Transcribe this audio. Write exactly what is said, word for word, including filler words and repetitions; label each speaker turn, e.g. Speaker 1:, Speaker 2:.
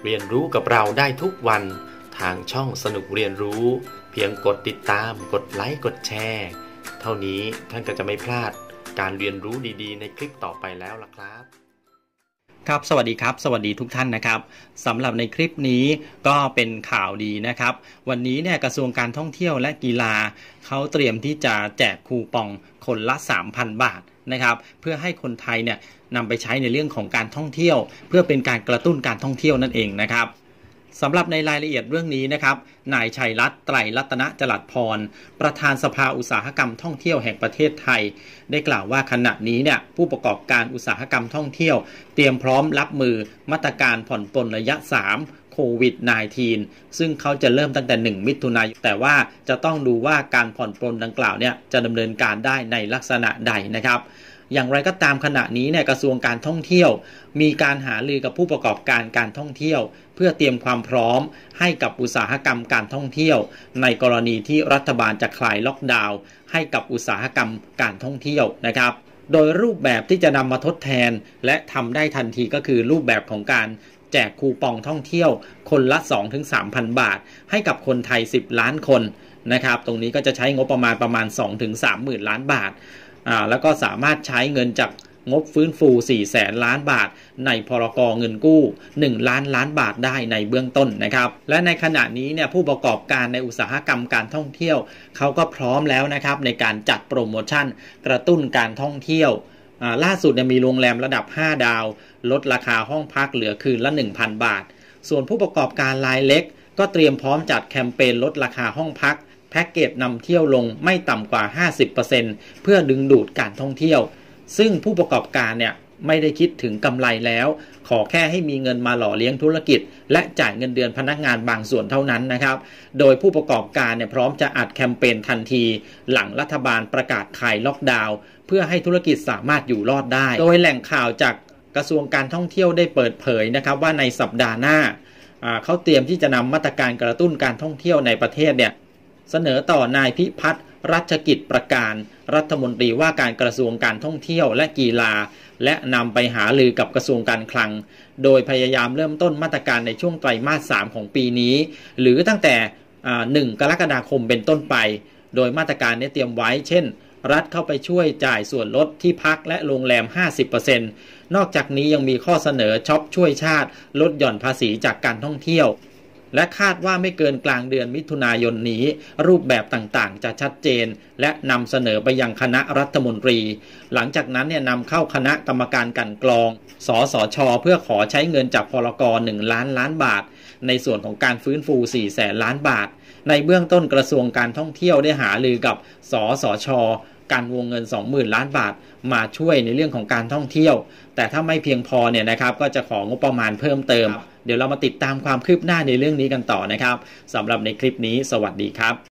Speaker 1: เรียนรู้กับเราได้ทุกวันทางช่องสนุกเรียนรู้เพียงกดติดตามกดไลค์กดแชร์เท่านี้ท่านก็จะไม่พลาดการเรียนรู้ดีๆในคลิปต่อไปแล้วล่ะครับ
Speaker 2: ครับสวัสดีครับสวัสดีทุกท่านนะครับสำหรับในคลิปนี้ก็เป็นข่าวดีนะครับวันนี้เนี่ยกระทรวงการท่องเที่ยวและกีฬาเขาเตรียมที่จะแจกคูปองคนละ สามพัน บาทนะครับเพื่อให้คนไทยเนี่ยนำไปใช้ในเรื่องของการท่องเที่ยวเพื่อเป็นการกระตุ้นการท่องเที่ยวนั่นเองนะครับสำหรับในรายละเอียดเรื่องนี้นะครับนายชัยรัตน์ไตรรัตนจรัสพรประธานสภาอุตสาหกรรมท่องเที่ยวแห่งประเทศไทยได้กล่าวว่าขณะนี้เนี่ยผู้ประกอบการอุตสาหกรรมท่องเที่ยวเตรียมพร้อมรับมือมาตรการผ่อนปลนระยะสามโควิด สิบเก้า ซึ่งเขาจะเริ่มตั้งแต่หนึ่งมิถุนายนแต่ว่าจะต้องดูว่าการผ่อนปลนดังกล่าวเนี่ยจะดำเนินการได้ในลักษณะใดนะครับอย่างไรก็ตามขณะนี้เนี่ยกระทรวงการท่องเที่ยวมีการหารือกับผู้ประกอบการการท่องเที่ยวเพื่อเตรียมความพร้อมให้กับอุตสาหกรรมการท่องเที่ยวในกรณีที่รัฐบาลจะคลายล็อกดาวน์ให้กับอุตสาหกรรมการท่องเที่ยวนะครับโดยรูปแบบที่จะนำมาทดแทนและทำได้ทันทีก็คือรูปแบบของการแจกคูปองท่องเที่ยวคนละ สองถึงสามพัน บาทให้กับคนไทยสิบล้านคนนะครับตรงนี้ก็จะใช้งบประมาณประมาณ สองถึงสามหมื่น ล้านบาทอ่าแล้วก็สามารถใช้เงินจากงบฟื้นฟูสี่แสนล้านบาทในพรก.เงินกู้หนึ่งล้านล้านบาทได้ในเบื้องต้นนะครับและในขณะนี้เนี่ยผู้ประกอบการในอุตสาหกรรมการท่องเที่ยวเขาก็พร้อมแล้วนะครับในการจัดโปรโมชั่นกระตุ้นการท่องเที่ยวอ่าล่าสุดเนี่ยมีโรงแรมระดับห้าดาวลดราคาห้องพักเหลือคืนละ หนึ่งพัน บาทส่วนผู้ประกอบการรายเล็กก็เตรียมพร้อมจัดแคมเปญลดราคาห้องพักแพ็กเกจนำเที่ยวลงไม่ต่ำกว่า ห้าสิบเปอร์เซ็นต์ เพื่อดึงดูดการท่องเที่ยวซึ่งผู้ประกอบการเนี่ยไม่ได้คิดถึงกำไรแล้วขอแค่ให้มีเงินมาหล่อเลี้ยงธุรกิจและจ่ายเงินเดือนพนักงานบางส่วนเท่านั้นนะครับโดยผู้ประกอบการเนี่ยพร้อมจะอัดแคมเปญทันทีหลังรัฐบาลประกาศคลายล็อกดาวน์เพื่อให้ธุรกิจสามารถอยู่รอดได้โดยแหล่งข่าวจากกระทรวงการท่องเที่ยวได้เปิดเผยนะครับว่าในสัปดาห์หน้าเขาเตรียมที่จะนำมาตรการกระตุ้นการท่องเที่ยวในประเทศเนี่ยเสนอต่อนายพิพัฒน์รัชกิจประการรัฐมนตรีว่าการกระทรวงการท่องเที่ยวและกีฬาและนำไปหารือกับกระทรวงการคลังโดยพยายามเริ่มต้นมาตรการในช่วงไตรมาสสามของปีนี้หรือตั้งแต่หนึ่งกรกฎาคมเป็นต้นไปโดยมาตรการนี้เตรียมไว้เช่นรัฐเข้าไปช่วยจ่ายส่วนลดที่พักและโรงแรม ห้าสิบเปอร์เซ็นต์ นอกจากนี้ยังมีข้อเสนอช็อปช่วยชาติลดหย่อนภาษีจากการท่องเที่ยวและคาดว่าไม่เกินกลางเดือนมิถุนายนนี้รูปแบบต่างๆจะชัดเจนและนำเสนอไปยังคณะรัฐมนตรีหลังจากนั้นเนี่ยนำเข้าคณะกรรมการกลั่นกรองสสช.เพื่อขอใช้เงินจากพรก.หนึ่งล้านล้านบาทในส่วนของการฟื้นฟูสี่แสนล้านบาทในเบื้องต้นกระทรวงการท่องเที่ยวได้หารือกับสสช.การวงเงิน สองหมื่น ล้านบาทมาช่วยในเรื่องของการท่องเที่ยวแต่ถ้าไม่เพียงพอเนี่ยนะครับก็จะของงบประมาณเพิ่มเติมเดี๋ยวเรามาติดตามความคืบหน้าในเรื่องนี้กันต่อนะครับสำหรับในคลิปนี้สวัสดีครับ